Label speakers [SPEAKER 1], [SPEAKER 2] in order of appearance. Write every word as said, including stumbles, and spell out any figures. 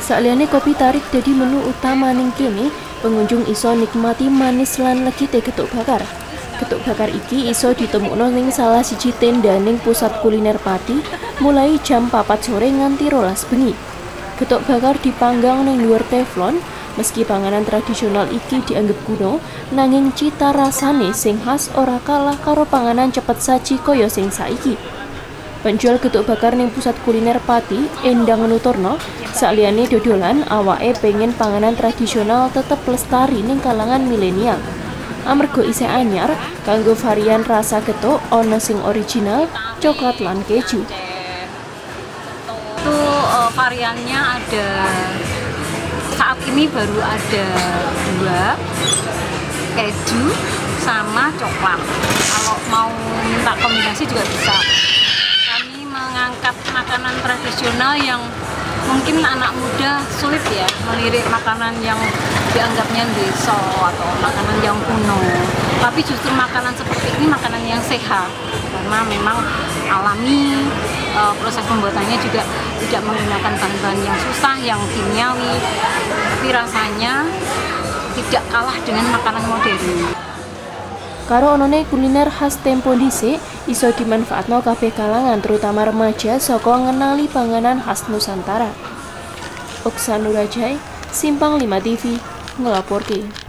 [SPEAKER 1] Saliyane kopi tarik dadi menu utama ning kene, pengunjung iso nikmati manis lan legite getuk bakar. Getuk bakar iki iso ditemukno ning salah siji tenda ning pusat kuliner Pati mulai jam papat sore nganti rolas bengi. Getuk bakar dipanggang ning dhuwur teflon, meski panganan tradisional iki dianggap kuno, nanging cita rasane sing khas ora kalah karo panganan cepet saji kaya sing saiki. Penjual getuk bakar ning pusat kuliner Pati, Endang nuturno, saliyane dodolan, awake pengen panganan tradisional tetep lestari ning kalangan milenial. Amarga isih anyar, kanggo varian rasa getuk ana sing original, coklat lan keju.
[SPEAKER 2] Itu uh, variannya ada saat ini baru ada dua, keju sama coklat. Kalau mau minta kombinasi juga bisa. Kami mengangkat makanan tradisional yang mungkin anak muda sulit ya melirik makanan yang dianggapnya deso atau makanan yang kuno. Tapi justru makanan seperti ini makanan yang sehat karena memang alami, e, proses pembuatannya juga tidak menggunakan bahan-bahan yang susah, yang kimiawi, tapi rasanya tidak kalah dengan makanan modern.
[SPEAKER 1] Karo onone kuliner khas tempo dhisik iso dimanfaatno kabeh kalangan terutama remaja saka ngenali panganan khas Nusantara. Oksa Nurajai, Simpang lima T V, ngelaporke.